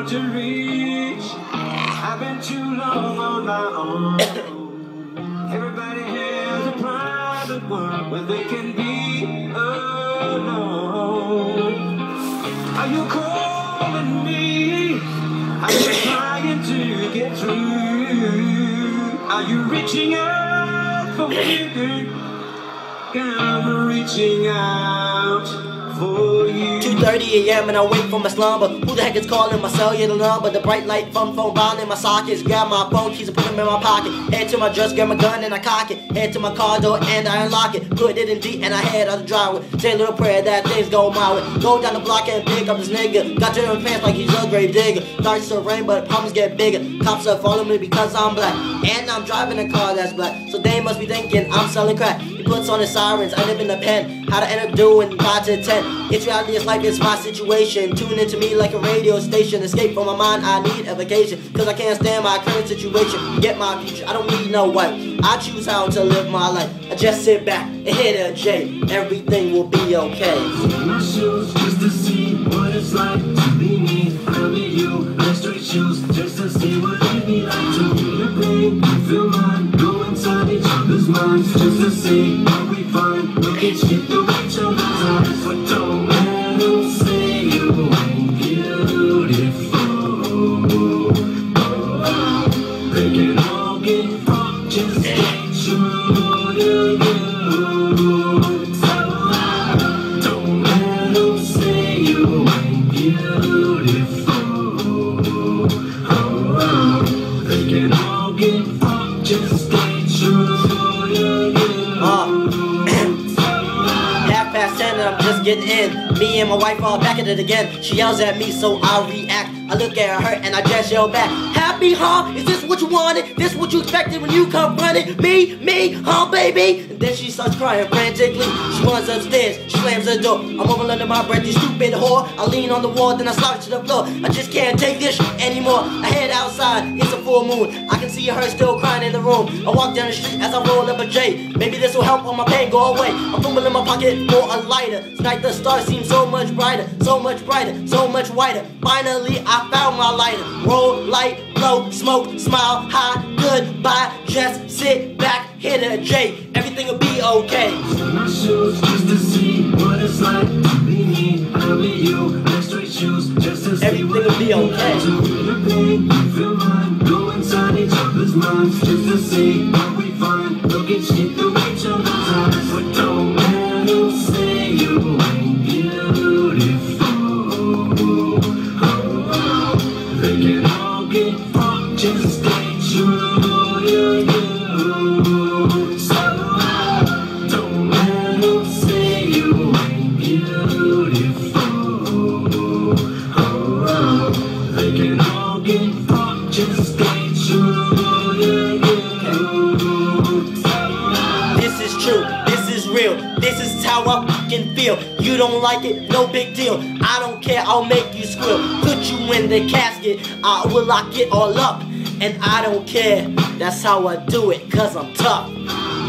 hard to reach. I've been too long on my own. Everybody has a private world where they can be alone. Are you calling me? Are you trying to get through? Are you reaching out for me? I'm reaching out for you. 2:30 a.m. and I wake from my slumber. Who the heck is calling my cellular number? The bright light from phone bound in my sockets. Grab my phone keys and put them in my pocket. Head to my dress, grab my gun and I cock it. Head to my car door and I unlock it. Put it in D and I head out the driveway. Say a little prayer that things go my way. Go down the block and pick up this nigga. Got to his pants like he's a grave digger. Starts to rain but problems get bigger. Cops are following me because I'm black. And I'm driving a car that's black. So they must be thinking I'm selling crack. He puts on his sirens, I live in the pen. How to end up doing 5 to 10. It's reality, it's life, it's my situation. Tune into me like a radio station. Escape from my mind, I need a vacation. Cause I can't stand my current situation. Get my future, I don't need no wife. I choose how to live my life. I just sit back and hit a J. Everything will be okay. In my shoes just to see what it's like to be me. I'll be you, wear straight shoes just to see what it'd be like to feel your pain, you feel mine. Go inside each other's minds just to see what we find. Look at you through each other's eyes. But don't let them say you ain't beautiful. They can all get fucked, just stay true to you. So don't let them say you ain't beautiful. They can all get fucked, just stay true to you. 10 and I'm just getting in. Me and my wife are back at it again. She yells at me so I react. I look at her and I just yell back. Happy, huh? Is this what you wanted? This what you expected when you come running? Me, huh, baby? And then she starts crying frantically. She runs upstairs, she slams the door. I'm over under my breath, you stupid whore. I lean on the wall, then I slouch to the floor. I just can't take this shit anymore. I head outside, it's a full moon. I can see her still crying in the room. I walk down the street as I roll up a J. Maybe this will help all my pain go away. I'm fumbling in my pocket for a lighter. Tonight the stars seem so much brighter, so much brighter, so much whiter. Finally I found my lighter. Roll, light, blow, smoke, smile, high, goodbye. Just sit back, hit a J. Everything will be okay. In my shoes just to see what it's like to be me. I'll be you, wear straight shoes just to see everything what will be okay. to feel your pain, you feel mine. Go inside each other's minds just to see what we find. Look at you through each other's eyes. But don't let them say you ain't beautiful. They can all get fucked, just stay true to you. So don't let them say you ain't beautiful. They can all get fucked, just stay true to you. This is true, this is real, this is how I fucking feel. You don't like it, no big deal. I don't care, I'll make you squeal. Put you in the casket, I will lock it all up. And I don't care, that's how I do it, cause I'm tough.